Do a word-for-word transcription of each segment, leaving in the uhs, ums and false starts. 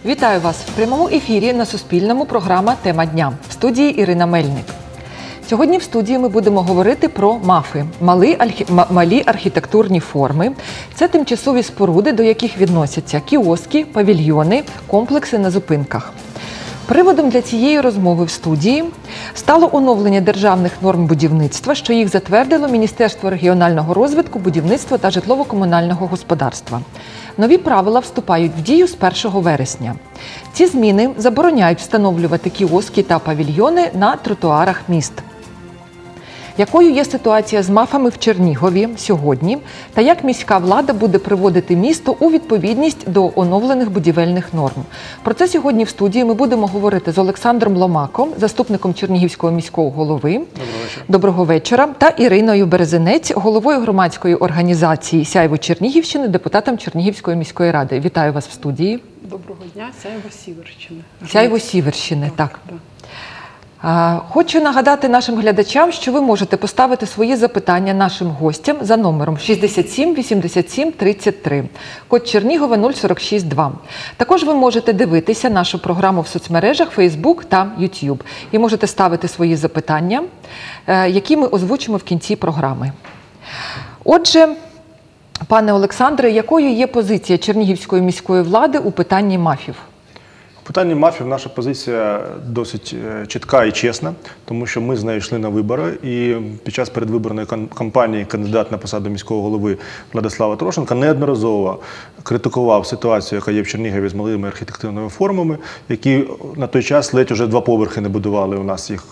Вітаю вас в прямому ефірі на Суспільному програма «Тема дня». В студії Ірина Мельник. Сьогодні в студії ми будемо говорити про мафи – малі, малі архітектурні форми. Це тимчасові споруди, до яких відносяться кіоски, павільйони, комплекси на зупинках. Приводом для цієї розмови в студії стало оновлення державних норм будівництва, що їх затвердило Міністерство регіонального розвитку, будівництва та житлово-комунального господарства. Нові правила вступають в дію з першого вересня. Ці зміни забороняють встановлювати кіоски та павільйони на тротуарах міст. Якою є ситуація з мафами в Чернігові сьогодні та як міська влада буде приводити місто у відповідність до оновлених будівельних норм? Про це сьогодні в студії ми будемо говорити з Олександром Ломаком, заступником Чернігівського міського голови. Доброго вечора. Доброго вечора. Та Іриною Березенець, головою громадської організації «Сяйво Чернігівщини», депутатом Чернігівської міської ради. Вітаю вас в студії. Доброго дня, «Сяйво Сіверщини». «Сяйво Сіверщини», так. так. так. Хочу нагадати нашим глядачам, що ви можете поставити свої запитання нашим гостям за номером шістдесят сім вісімдесят сім тридцять три, код Чернігова нуль сорок шість два. Також ви можете дивитися нашу програму в соцмережах Facebook та YouTube. І можете ставити свої запитання, які ми озвучимо в кінці програми. Отже, пане Олександре, якою є позиція Чернігівської міської влади у питанні мафів? У питанні мафів наша позиція досить чітка і чесна, тому що ми з нею йшли на вибори, і під час передвиборної кампанії кандидат на посаду міського голови Владислава Трошенка неодноразово критикував ситуацію, яка є в Чернігові з малими архітектурними формами, які на той час ледь уже два поверхи не будували, у нас їх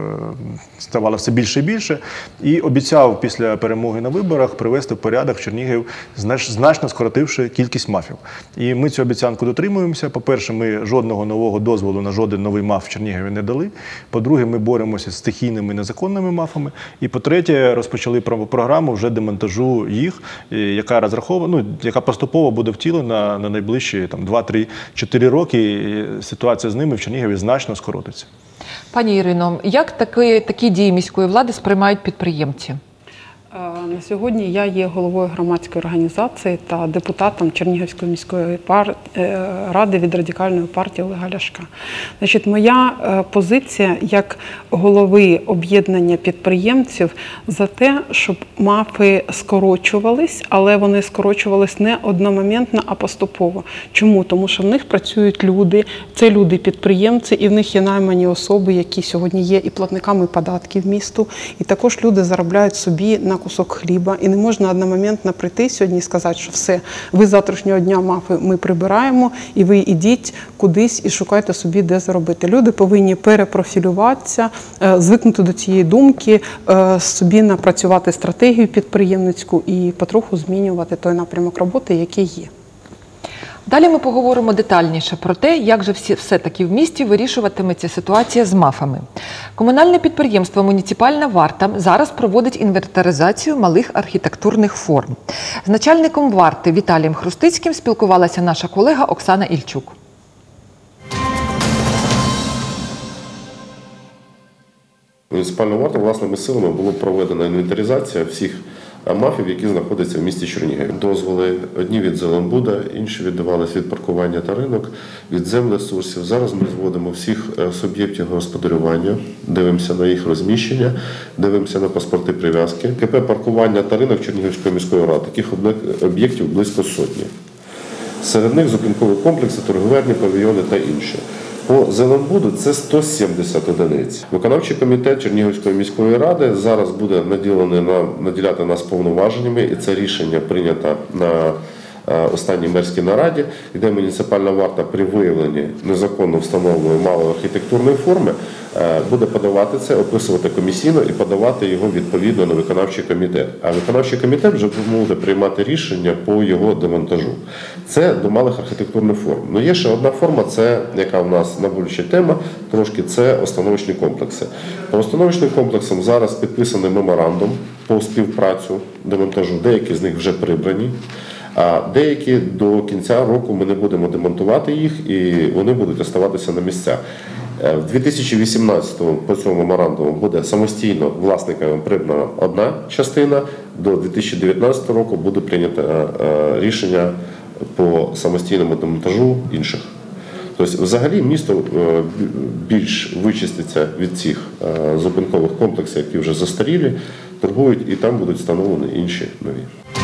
ставало все більше і більше, і обіцяв після перемоги на виборах привести в порядок в Чернігів, значно скоротивши кількість мафів. І ми цю обіцянку дотримуємося. По-перше, ми жодного Жодного нового дозволу на жоден новий маф в Чернігові не дали. По-друге, ми боремося з стихійними незаконними мафами. І по-третє, розпочали програму вже демонтажу їх, яка розрахована, ну, яка поступово буде втілена на найближчі там, два, три, чотири роки. І ситуація з ними в Чернігові значно скоротиться. Пані Ірино, як такі, такі дії міської влади сприймають підприємці? На сьогодні я є головою громадської організації та депутатом Чернігівської міської пар... ради від Радикальної партії Олега Ляшка. Значить, моя позиція як голови об'єднання підприємців за те, щоб мафи скорочувались, але вони скорочувались не одномоментно, а поступово. Чому? Тому що в них працюють люди, це люди-підприємці, і в них є наймані особи, які сьогодні є і платниками податків місту, і також люди заробляють собі на кусок хліба, і не можна одномоментно прийти сьогодні і сказати, що все, ви з завтрашнього дня мафи ми прибираємо, і ви ідіть кудись і шукайте собі, де заробити. Люди повинні перепрофілюватися, звикнути до цієї думки, собі напрацювати стратегію підприємницьку і потроху змінювати той напрямок роботи, який є. Далі ми поговоримо детальніше про те, як же все-таки в місті вирішуватиметься ситуація з мафами. Комунальне підприємство «Муніципальна варта» зараз проводить інвентаризацію малих архітектурних форм. З начальником варти Віталієм Хрустицьким спілкувалася наша колега Оксана Ільчук. Муніципальною вартою власними силами було проведена інвентаризація всіх мафів, які знаходяться в місті Чернігові. Дозволи одні від Зеленбуда, інші віддавалися від паркування та ринок, від землересурсів. Зараз ми зводимо всіх суб'єктів господарювання, дивимося на їх розміщення, дивимося на паспорти прив'язки. КП «Паркування та ринок» Чернігівської міської ради. Таких об'єктів близько сотні. Серед них зупинкові комплекси, торговельні, павільйони та інші. По Зеленбуду це сто сімдесят одиниць. Виконавчий комітет Чернігівської міської ради зараз буде наділений на, наділяти нас повноваженнями, і це рішення прийнято на останній мерській нараді, де муніципальна варта при виявленні незаконно встановленої малої архітектурної форми буде подавати це, описувати комісійно і подавати його відповідно на виконавчий комітет. А виконавчий комітет вже буде приймати рішення по його демонтажу. Це до малих архітектурних форм. Ну є ще одна форма, це яка в нас найбільша тема, трошки це установочні комплекси. По установочним комплексам зараз підписаний меморандум по співпрацю демонтажу, деякі з них вже прибрані. А деякі до кінця року ми не будемо демонтувати їх, і вони будуть оставатися на місцях. В дві тисячі вісімнадцятому по цьому меморандуму буде самостійно власниками придбана одна частина, до дві тисячі дев'ятнадцятого року буде прийнято рішення по самостійному демонтажу інших. Тобто, взагалі, місто більш вичиститься від цих зупинкових комплексів, які вже застарілі, торгують, і там будуть встановлені інші нові.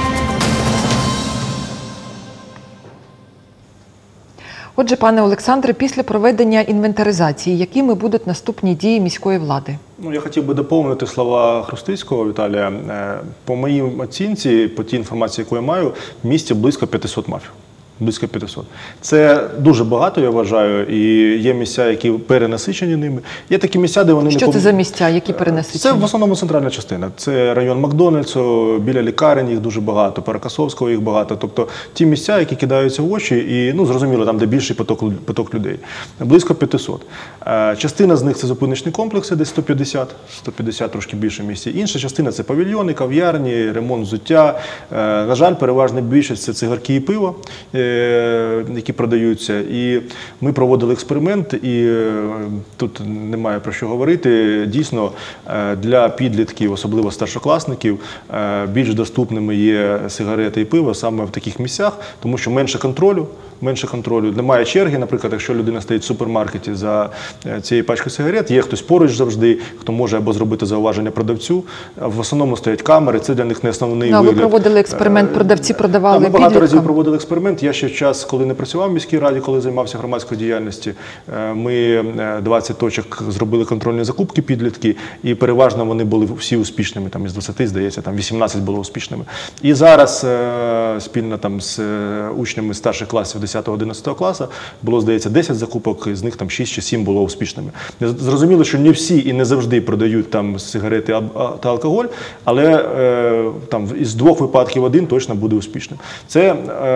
Отже, пане Олександре, після проведення інвентаризації, якими будуть наступні дії міської влади? Ну, я хотів би доповнити слова Хрустицького Віталія. По моїй оцінці, по тій інформації, яку я маю, в місті близько п'ятисот мафів. Близько п'ятисот. Це дуже багато, я вважаю, і є місця, які перенасичені ними. Є такі місця, де вони... Що не це за місця, які перенасичені? Це в основному центральна частина. Це район Макдональдсу, біля лікарень їх дуже багато, Перекасовського їх багато. Тобто ті місця, які кидаються в очі, і, ну, зрозуміло, там, де більший поток, поток людей. Близько п'ятисот. Частина з них – це зупиночні комплекси, десь сто п'ятдесят, сто п'ятдесят трошки більше місць. Інша частина – це павільйони, кав'ярні, ремонт взуття. На жаль, переважна більшість – це цигарки і пиво, які продаються. І ми проводили експеримент, і тут немає про що говорити. Дійсно, для підлітків, особливо старшокласників, більш доступними є сигарети і пиво саме в таких місцях, тому що менше контролю, менше контролю. Немає черги, наприклад, якщо людина стоїть в супермаркеті за цією пачкою сигарет, є хтось поруч завжди, хто може або зробити зауваження продавцю. В основному стоять камери, це для них не основний ну, вигляд. Ви проводили експеримент, продавці продавали підліткам? підліткам? Ми багато разів проводили експеримент. Я ще в час, коли не працював в міській раді, коли займався громадською діяльністю, ми двадцять точок зробили контрольні закупки підлітки, і переважно вони були всі успішними, там із двадцяти, здається, там вісімнадцять було успішними. І зараз спільно там з учнями старших класів десятого-одинадцятого класу було, здається, десять закупок, з них там шість чи сім було успішними. Зрозуміло, що не всі і не завжди продають там сигарети та алкоголь, але там із двох випадків один точно буде успішним. Це,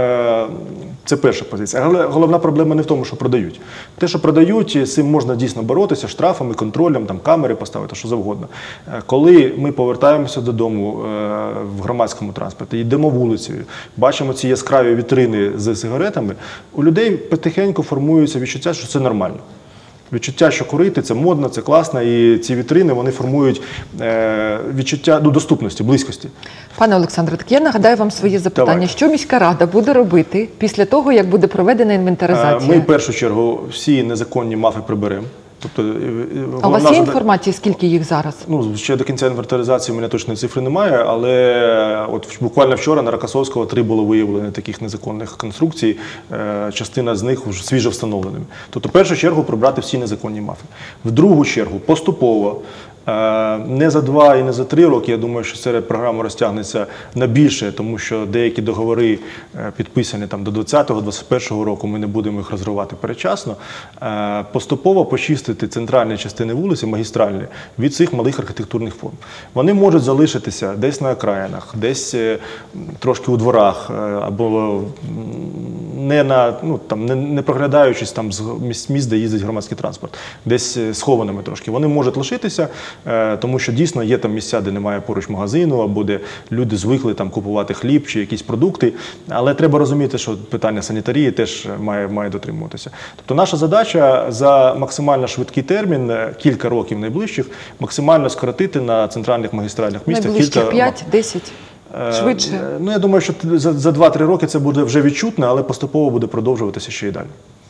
це перша позиція. Але головна проблема не в тому, що продають. Те, що продають, з цим можна дійсно боротися штрафами, контролем, там камери поставити, що завгодно. Коли ми повертаємося додому в громадському транспорті, йдемо вулицею, бачимо ці яскраві вітрини з сигаретами, у людей потихеньку формується відчуття, що це нормально. Відчуття, що курити – це модно, це класно, і ці вітрини, вони формують е, відчуття, ну, доступності, близькості. Пане Олександре, так я нагадаю вам своє запитання. Давай. Що міська рада буде робити після того, як буде проведена інвентаризація? Ми в першу чергу всі незаконні мафи приберемо. Тобто, а у вас є інформація, скільки їх зараз? Ну, ще до кінця інвентаризації у мене точної цифри немає, але от буквально вчора на Рокосовського три було виявлено таких незаконних конструкцій, частина з них вже свіжо встановленими. Тобто, в першу чергу прибрати всі незаконні мафи. В другу чергу поступово, не за два і не за три роки, я думаю, що ця програма розтягнеться на більше, тому що деякі договори підписані там до двадцятого-двадцять першого року, ми не будемо їх розривати передчасно. Поступово почистити центральні частини вулиці, магістральні, від цих малих архітектурних форм. Вони можуть залишитися десь на окраїнах, десь трошки у дворах, або не, на, ну, там, не, не проглядаючись там, з місць, де їздить громадський транспорт, десь схованими трошки. Вони можуть лишитися, тому що дійсно є там місця, де немає поруч магазину, або де люди звикли там купувати хліб чи якісь продукти. Але треба розуміти, що питання санітарії теж має, має дотримуватися. Тобто наша задача за максимально швидкий термін, кілька років найближчих, максимально скоротити на центральних магістральних місцях. Найближчих п'ять-десять? Швидше? Ну, я думаю, що за, за два-три роки це буде вже відчутно, але поступово буде продовжуватися ще й далі.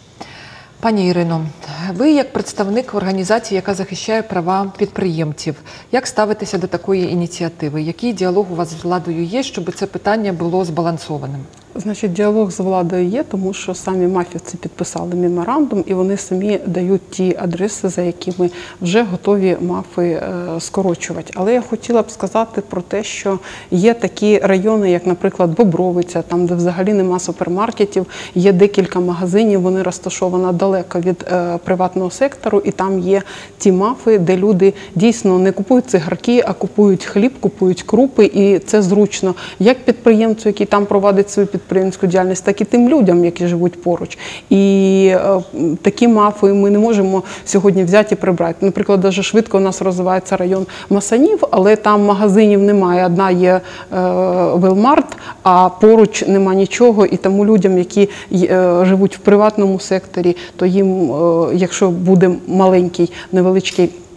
Пані Ірино, ви як представник організації, яка захищає права підприємців, як ставитеся до такої ініціативи? Який діалог у вас з владою є, щоб це питання було збалансованим? Значить, діалог з владою є, тому що самі мафівці підписали меморандум, і вони самі дають ті адреси, за якими вже готові мафи скорочувати. Але я хотіла б сказати про те, що є такі райони, як, наприклад, Бобровиця, там, де взагалі нема супермаркетів, є декілька магазинів, вони розташовані далеко від е, приватного сектору, і там є ті мафи, де люди дійсно не купують цигарки, а купують хліб, купують крупи, і це зручно як підприємцю, який там проводить свою підприємство, підприємницьку діяльність, так і тим людям, які живуть поруч. І е, такі мафи ми не можемо сьогодні взяти і прибрати. Наприклад, дуже швидко у нас розвивається район Масанів, але там магазинів немає. Одна є е, Велмарт, а поруч нема нічого. І тому людям, які е, живуть в приватному секторі, то їм, е, якщо буде маленький, невеличкий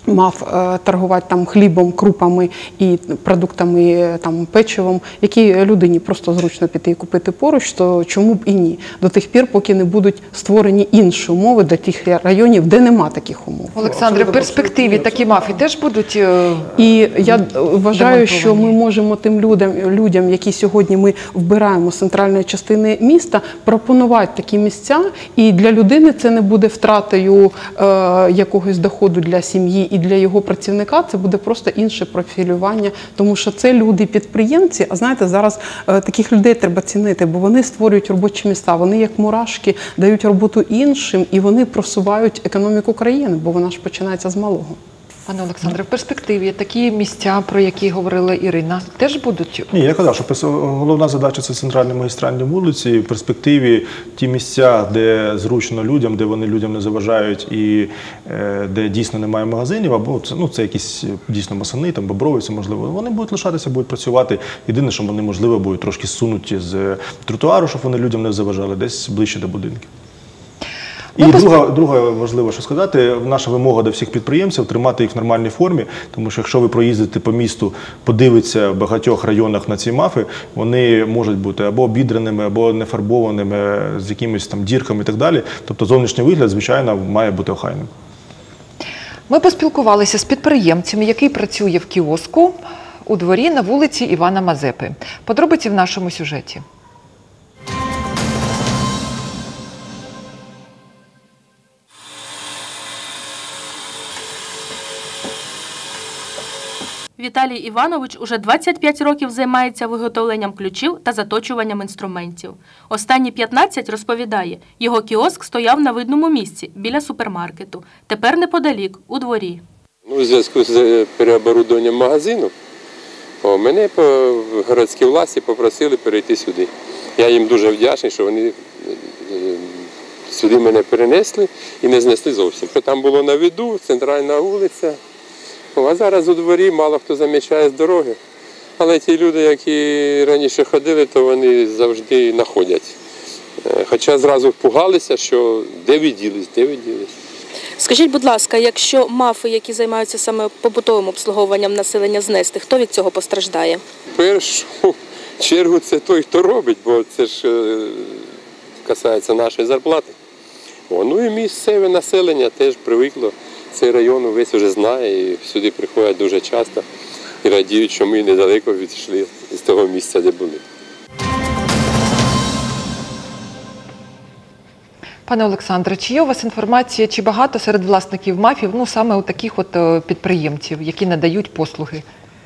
мав е, торгувати там хлібом, крупами і продуктами, там печивом, якій людині просто зручно піти і купити поруч, то чому б і ні? До тих пір, поки не будуть створені інші умови для тих районів, де нема таких умов. Олександре, в перспективі такі мафи теж будуть е, І я вважаю, що ми можемо тим людям, людям, які сьогодні ми вбираємо з центральної частини міста, пропонувати такі місця, і для людини це не буде втратою е, якогось доходу для сім'ї і для його працівника, це буде просто інше профілювання, тому що це люди-підприємці, а знаєте, зараз е, таких людей треба цінити, бо вони створюють робочі місця, вони як мурашки дають роботу іншим, і вони просувають економіку країни, бо вона ж починається з малого. Пане Олександре, в перспективі такі місця, про які говорила Ірина, теж будуть? Ні, я казав, що головна задача – це центральні магістральні вулиці. В перспективі ті місця, де зручно людям, де вони людям не заважають і е, де дійсно немає магазинів, або це, ну, це якісь дійсно масани, там, Бобровиці, можливо, вони будуть лишатися, будуть працювати. Єдине, що вони, можливо, будуть трошки зсунуті з тротуару, щоб вони людям не заважали, десь ближче до будинків. І Ну, друга, друга важливо, що сказати, наша вимога до всіх підприємців – тримати їх в нормальній формі, тому що якщо ви проїздите по місту, подивитися в багатьох районах на ці мафи, вони можуть бути або обідреними, або нефарбованими, з якимись там дірками і так далі. Тобто зовнішній вигляд, звичайно, має бути охайним. Ми поспілкувалися з підприємцем, який працює в кіоску у дворі на вулиці Івана Мазепи. Подробиці в нашому сюжеті. Віталій Іванович уже двадцять п'ять років займається виготовленням ключів та заточуванням інструментів. Останні п'ятнадцять, розповідає, його кіоск стояв на видному місці, біля супермаркету. Тепер неподалік, у дворі. Ну, у зв'язку з переоборудованням магазину, о, мене по городській власті попросили перейти сюди. Я їм дуже вдячний, що вони сюди мене перенесли і не знесли зовсім. Там було на виду, центральна вулиця. А зараз у дворі мало хто замічає з дороги. Але ті люди, які раніше ходили, то вони завжди знаходять. Хоча зразу впугалися, що де ви ділись, де ви ділись. Скажіть, будь ласка, якщо мафи, які займаються саме побутовим обслуговуванням населення, знести, хто від цього постраждає? В першу чергу це той, хто робить, бо це ж касається нашої зарплати. О, ну і місцеве населення теж привикло. Цей район весь вже знає і сюди приходять дуже часто і радіють, що ми недалеко відійшли з того місця, де були. Пане Олександре, чи є у вас інформація, чи багато серед власників мафів, ну саме у таких от підприємців, які надають послуги?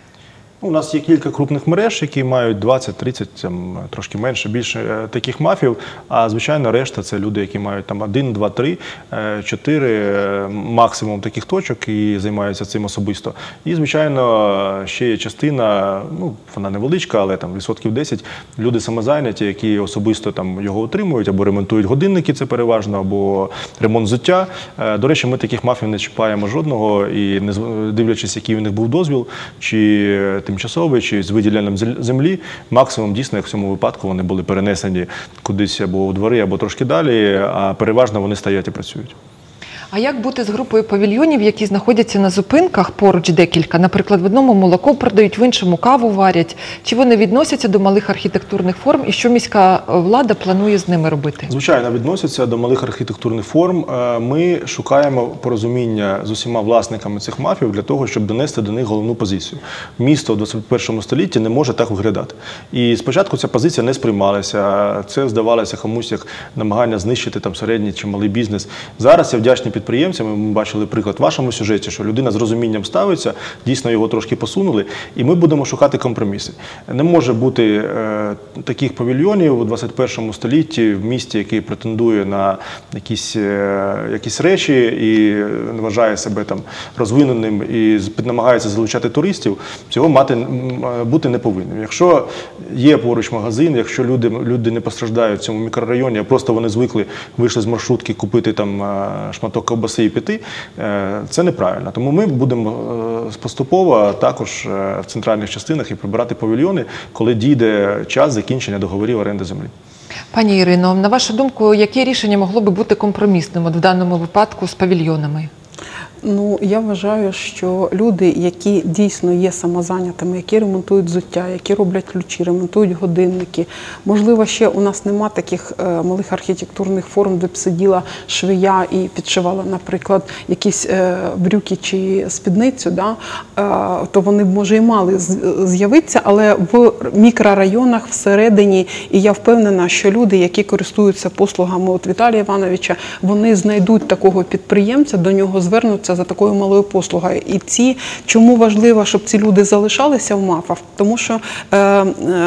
У нас є кілька крупних мереж, які мають двадцять, тридцять, трошки менше, більше таких мафів, а звичайно решта – це люди, які мають там один, два, три, чотири максимум таких точок і займаються цим особисто. І, звичайно, ще є частина, ну, вона невеличка, але там відсотків десять, люди самозайняті, які особисто там його утримують, або ремонтують годинники, це переважно, або ремонт взуття. До речі, ми таких мафів не чіпаємо жодного, і не дивлячись, який у них був дозвіл, чи тимчасовий, чи з виділенням землі, максимум дійсно, як в цьому випадку, вони були перенесені кудись або у двори, або трошки далі, а переважно вони стоять і працюють. А як бути з групою павільйонів, які знаходяться на зупинках, поруч декілька? Наприклад, в одному молоко продають, в іншому каву варять. Чи вони відносяться до малих архітектурних форм і що міська влада планує з ними робити? Звичайно, відносяться до малих архітектурних форм. Ми шукаємо порозуміння з усіма власниками цих мафів для того, щоб донести до них головну позицію. Місто в двадцять першому столітті не може так виглядати. І спочатку ця позиція не сприймалася. Це здавалося комусь як намагання знищити там середній чи малий бізнес. Зараз я вдячний підприємцям, ми бачили приклад в вашому сюжеті, що людина з розумінням ставиться, дійсно його трошки посунули, і ми будемо шукати компроміси. Не може бути е, таких павільйонів у двадцять першому столітті в місті, який претендує на якісь, е, якісь речі і вважає себе там розвиненим і намагається залучати туристів, цього мати, бути не повинним. Якщо є поруч магазин, якщо люди, люди не постраждають в цьому мікрорайоні, а просто вони звикли, вийшли з маршрутки купити там шматок ковбаси і піти, це неправильно. Тому ми будемо поступово також в центральних частинах і прибирати павільйони, коли дійде час закінчення договорів оренди землі. Пані Ірино, на вашу думку, яке рішення могло би бути компромісним от в даному випадку з павільйонами? Ну, я вважаю, що люди, які дійсно є самозайнятими, які ремонтують взуття, які роблять ключі, ремонтують годинники, можливо, ще у нас нема таких е, малих архітектурних форм, де б сиділа швея і підшивала, наприклад, якісь е, брюки чи спідницю, да? е, то вони б, може, і мали з'явитися, але в мікрорайонах всередині, і я впевнена, що люди, які користуються послугами от Віталія Івановича, вони знайдуть такого підприємця, до нього звернуться за такою малою послугою. І ці, чому важливо, щоб ці люди залишалися в МАФах? Тому що е, е,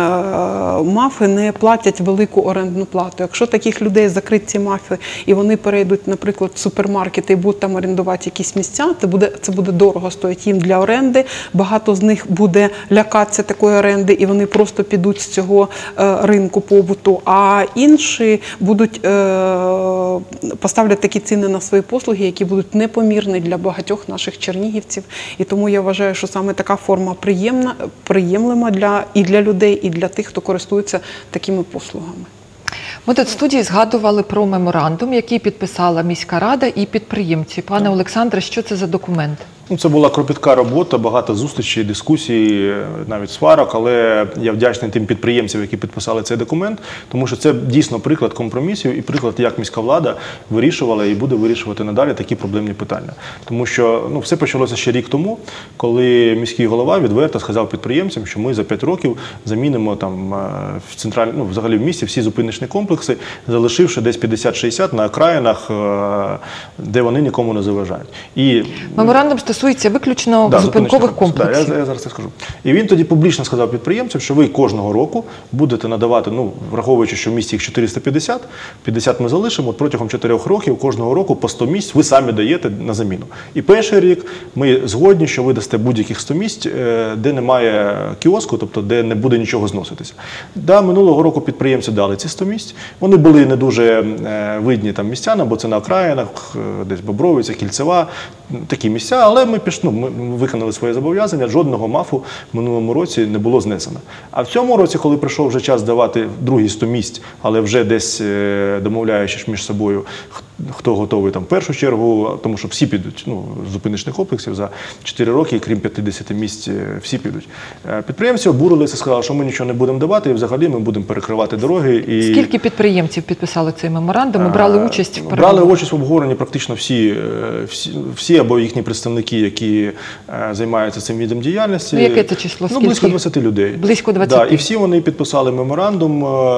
МАФи не платять велику орендну плату. Якщо таких людей закрить ці МАФи, і вони перейдуть, наприклад, в супермаркети і будуть там орендувати якісь місця, це буде, це буде дорого стоїть їм для оренди. Багато з них буде лякатися такої оренди, і вони просто підуть з цього е, ринку побуту. А інші будуть, е, поставлять такі ціни на свої послуги, які будуть непомірні для багатьох наших чернігівців. І тому я вважаю, що саме така форма приємна, приємлива для, і для людей, і для тих, хто користується такими послугами. Ми тут в студії згадували про меморандум, який підписала міська рада і підприємці. Пане Олександре, що це за документ? Ну, це була кропітка робота, багато зустрічей, дискусій, навіть сварок, але я вдячний тим підприємцям, які підписали цей документ, тому що це дійсно приклад компромісів і приклад, як міська влада вирішувала і буде вирішувати надалі такі проблемні питання. Тому що ну, все почалося ще рік тому, коли міський голова відверто сказав підприємцям, що ми за п'ять років замінимо там в централь... ну, взагалі в місті всі зупиночні комплекси, залишивши десь п'ятдесят-шістдесят на окраїнах, де вони нікому не заважають. І меморандум стосується виключно да, зупинкових комплексів. Да, я, я зараз це скажу. І він тоді публічно сказав підприємцям, що ви кожного року будете надавати, ну, враховуючи, що в місті їх чотириста п'ятдесят, п'ятдесят ми залишимо, протягом чотирьох років кожного року по сто місць ви самі даєте на заміну. І перший рік ми згодні, що ви дасте будь-яких сто місць, де немає кіоску, тобто де не буде нічого зноситися. Да, минулого року підприємці дали ці сто місць. Вони були не дуже видні там містянам, бо це на окраїнах, десь Бобровиця, Кільцева, такі місця, але ми пішли, ми виконали своє зобов'язання, жодного МАФу в минулому році не було знесено. А в цьому році, коли прийшов вже час давати другі сто місць, але вже десь домовляючись між собою, хто готовий там в першу чергу, тому що всі підуть, ну, з зупиночних комплексів за чотири роки, крім п'ятдесят місць, всі підуть. Підприємці обурилися, сказали, що ми нічого не будемо давати, і взагалі ми будемо перекривати дороги. І... Скільки підприємців підписали цей меморандум і брали участь в переговорах? Брали участь в обговоренні практично всі, всі, всі або їхні представники, які займаються цим видом діяльності. Ну, яке це число? Ну, близько двадцяти людей. Близько двадцяти. Да, і всі вони підписали меморандум,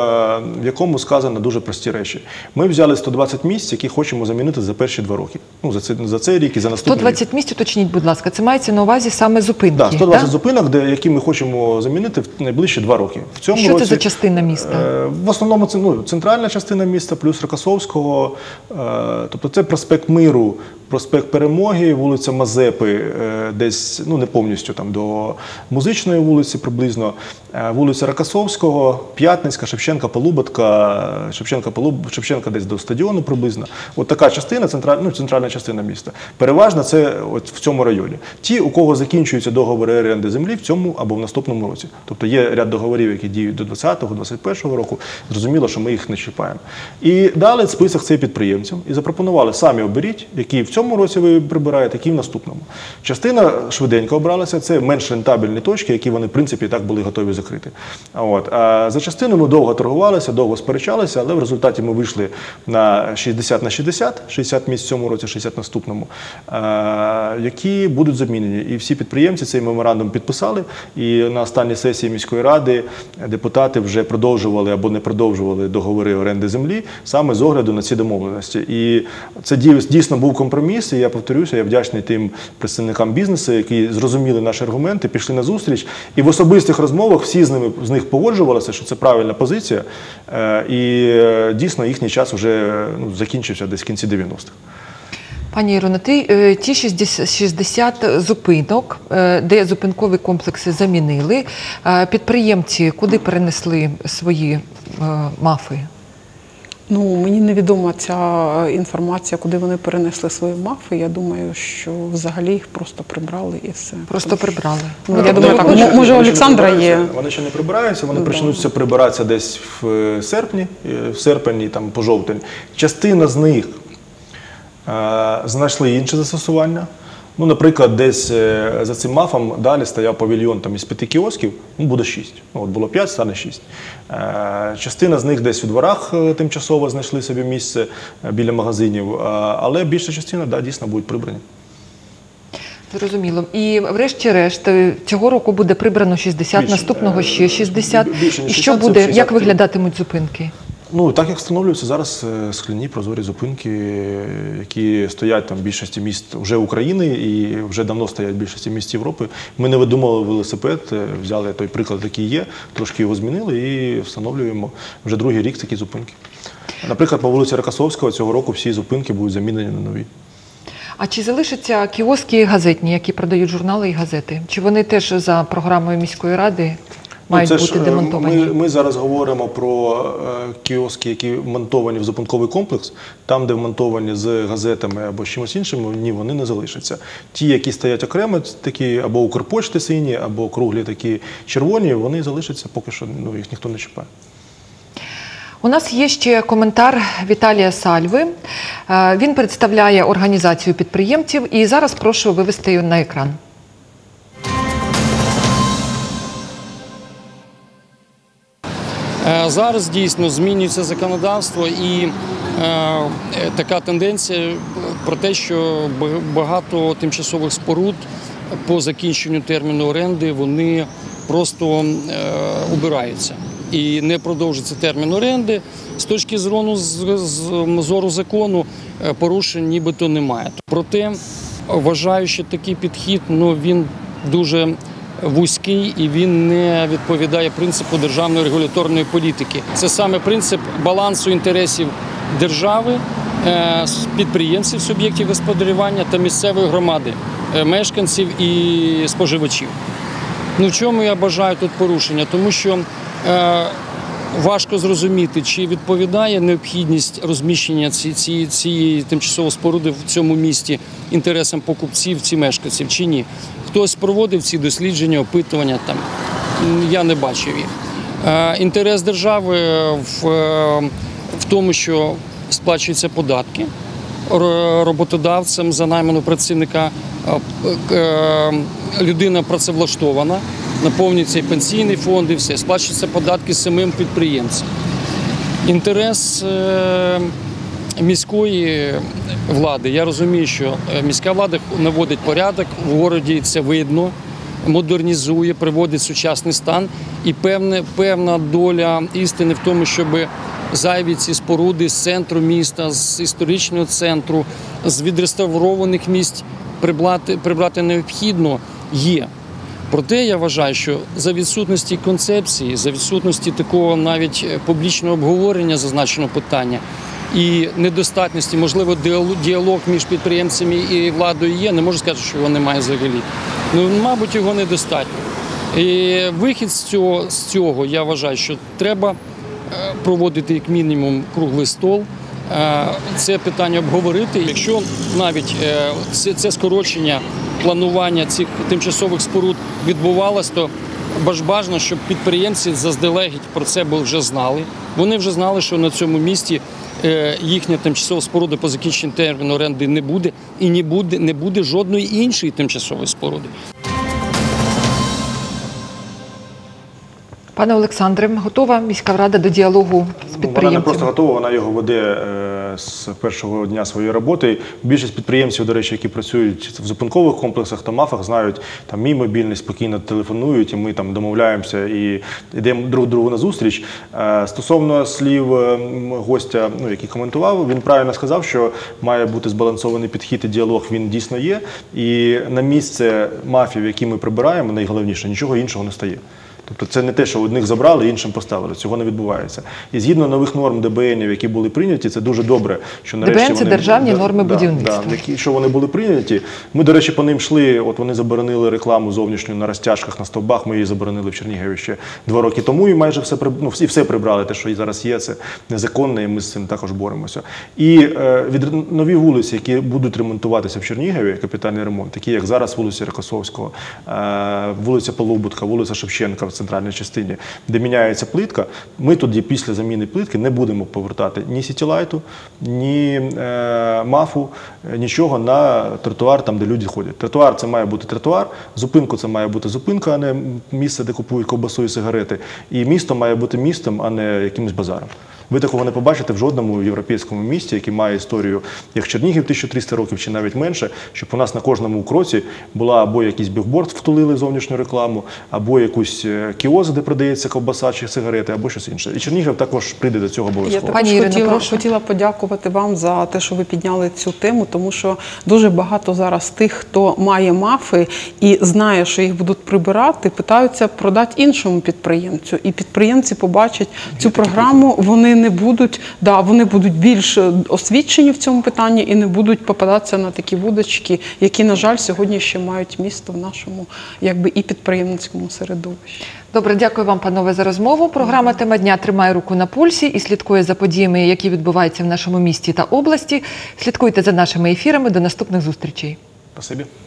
в якому сказано дуже прості речі. Ми взяли сто двадцять місць, які хочемо замінити за перші два роки. Ну, за, це, за цей рік і за наступний сто двадцять місць, уточніть, будь ласка, це мається на увазі саме зупинки? Так, да, сто двадцять да? зупинок, де, які ми хочемо замінити в найближчі два роки. В цьому Що році, це за частина міста? Е, в основному це ну, центральна частина міста, плюс Рокосовського, е, тобто це проспект Миру, проспект Перемоги, вулиця Мазепи, е, десь, ну не повністю там до Музичної вулиці приблизно, е, вулиця Рокосовського, П'ятницька, Шевченка, Полубатка, Шевченка, Полуб... Шевченка десь до стадіону приблизно. От така частина, централь... ну, центральна частина міста. Переважно це от в цьому районі. Ті, у кого закінчуються договори оренди землі в цьому або в наступному році. Тобто є ряд договорів, які діють до двадцятого, двадцять першого року. Зрозуміло, що ми їх не чіпаємо. І дали список цих підприємцям і запропонували, самі оберіть, які в цьому році ви прибираєте, які в наступному. Частина швиденько обралася, це менш рентабельні точки, які вони, в принципі, і так були готові закрити. От. А за частину ми довго торгувалися, довго сперечалися, але в результаті ми вийшли на шістдесят на шістдесят, шістдесят місць в цьому році, шістдесят в наступному, які будуть замінені. І всі підприємці цей меморандум підписали, і на останній сесії міської ради депутати вже продовжували або не продовжували договори оренди землі саме з огляду на ці домовленості. І це дійсно був компроміс, і я повторюся, я вдячний тим представникам бізнесу, які зрозуміли наші аргументи, пішли на зустріч, і в особистих розмовах всі з ними з них погоджувалися, що це правильна позиція, і дійсно їхній час вже ну, закінчився десь в кінці дев'яностих. Пані Ірино, ті шістдесят зупинок, де зупинкові комплекси замінили, підприємці куди перенесли свої МАФи? Ну, мені невідома ця інформація, куди вони перенесли свої МАФи. Я думаю, що взагалі їх просто прибрали і все. Просто прибрали. Ну, я думаю, так, може, може Олександра є. Вони ще не прибираються, вони Ну, почнуться прибиратися десь в серпні, в серпні, там, по жовтень. Частина з них е, знайшли інше застосування. Ну, наприклад, десь е, за цим МАФом далі стояв павільйон там, із п'яти кіосків, ну, буде шість. Ну, от було п'ять, стане шість. Е, частина з них десь у дворах е, тимчасово знайшли собі місце е, біля магазинів, е, але більша частина, да, дійсно, будуть прибрані. Зрозуміло. І врешті-решт, цього року буде прибрано шістдесят, Більше. наступного ще шістдесят. Більше, ніж І що шістдесят, буде, шістдесят. як виглядатимуть зупинки? Ну, так як встановлюються зараз е, скляні прозорі зупинки, які стоять там в більшості міст вже України і вже давно стоять в більшості міст Європи. Ми не видумали велосипед, е, взяли той приклад, який є, трошки його змінили і встановлюємо вже другий рік такі зупинки. Наприклад, по вулиці Рокосовського цього року всі зупинки будуть замінені на нові. А чи залишаться кіоски газетні, які продають журнали і газети? Чи вони теж за програмою міської ради мають Ну, це бути ж, е, демонтовані? Ми, ми зараз говоримо про е, кіоски, які монтовані в зупинковий комплекс. Там, де вмонтовані з газетами або з чимось іншим, ні, вони не залишаться. Ті, які стоять окремо, такі або Укрпошти сині, або круглі такі червоні, вони залишаться, поки що ну, їх ніхто не чіпає. У нас є ще коментар Віталія Сальви. Е, Він представляє організацію підприємців і зараз прошу вивести його на екран. Зараз дійсно змінюється законодавство і е, така тенденція про те, що багато тимчасових споруд по закінченню терміну оренди вони просто е, убираються. І не продовжується термін оренди. З точки зору, з, з, зору закону порушень нібито немає. Проте вважаю, що такий підхід ну, він дуже вузький і він не відповідає принципу державної регуляторної політики. Це саме принцип балансу інтересів держави, підприємців, суб'єктів господарювання та місцевої громади, мешканців і споживачів. Ну, в чому я бажаю тут порушення? Тому що е, важко зрозуміти, чи відповідає необхідність розміщення цієї, цієї тимчасової споруди в цьому місті інтересам покупців чи мешканців, чи ні. Хтось проводив ці дослідження, опитування, там, я не бачив їх. Е, інтерес держави в, в тому, що сплачуються податки роботодавцем за найманого працівника, людина працевлаштована, наповнюється і пенсійний фонд, і все, сплачуються податки самим підприємцям. Інтерес міської влади, я розумію, що міська влада наводить порядок, в місті це видно, модернізує, приводить сучасний стан і певне, певна доля істини в тому, щоб зайві ці споруди з центру міста, з історичного центру, з відреставрованих місць прибрати, прибрати необхідно є. Проте я вважаю, що за відсутності концепції, за відсутності такого навіть публічного обговорення зазначеного питання і недостатності, можливо, діалог між підприємцями і владою є, не можу сказати, що його немає взагалі. Ну, мабуть, його недостатньо. І вихід з цього, з цього, я вважаю, що треба проводити як мінімум круглий стол, це питання обговорити. Якщо навіть це, це скорочення планування цих тимчасових споруд відбувалося, то бажано, щоб підприємці заздалегідь про це вже знали. Вони вже знали, що на цьому місці їхня тимчасова споруда по закінченню терміну оренди не буде і не буде, не буде жодної іншої тимчасової споруди. Пане Олександре, готова міська рада до діалогу з підприємцями? Вона не просто готова, вона його веде з першого дня своєї роботи. Більшість підприємців, до речі, які працюють в зупинкових комплексах та МАФах, знають, там мій мобільний, спокійно телефонують, і ми там домовляємося і йдемо друг другу на зустріч. Стосовно слів гостя, ну, який коментував, він правильно сказав, що має бути збалансований підхід і діалог, він дійсно є. І на місце МАФів, які ми прибираємо, найголовніше, нічого іншого не стає. Тобто це не те, що одних забрали, іншим поставили. Цього не відбувається. І згідно нових норм де бе енів, які були прийняті, це дуже добре, що нарешті де бе ен – це вони, державні да, норми да, будівництва. Да, які, що вони були прийняті. Ми, до речі, по ним йшли, от вони заборонили рекламу зовнішню на розтяжках, на стовбах, ми її заборонили в Чернігові ще два роки тому, і майже все, ну, всі все прибрали, те, що і зараз є, це незаконне, і ми з цим також боремося. І е, від, нові вулиці, які будуть ремонтуватися в Чернігові, капітальний ремонт, такі як зараз вулиця Рокосовського, е, вулиця Полубутка, вулиця Шевченка, центральній частині, де міняється плитка, ми тоді після заміни плитки не будемо повертати ні сітілайту, ні е, мафу, нічого на тротуар, там, де люди ходять. Тротуар – це має бути тротуар, зупинку – це має бути зупинка, а не місце, де купують ковбасу і сигарети. І місто має бути містом, а не якимось базаром. Ви такого не побачите в жодному європейському місті, який має історію, як Чернігів, тисячу триста років чи навіть менше, щоб у нас на кожному кроці була або якийсь бігборд, втулили зовнішню рекламу, або якийсь кіоск, де продається ковбаса чи сигарети, або щось інше. І Чернігів також прийде до цього Я обов'язково. також Пані Ірино, хотіла, прошу. хотіла подякувати вам за те, що ви підняли цю тему, тому що дуже багато зараз тих, хто має мафи і знає, що їх будуть прибирати, питаються продати іншому підприємцю. І підприємці побачать цю програму, вони не будуть, да, вони будуть більш освічені в цьому питанні і не будуть попадатися на такі вудочки, які, на жаль, сьогодні ще мають місто в нашому якби і підприємницькому середовищі. Добре, дякую вам, панове, за розмову. Програма «Тема дня» тримає руку на пульсі і слідкує за подіями, які відбуваються в нашому місті та області. Слідкуйте за нашими ефірами. До наступних зустрічей. Спасибі.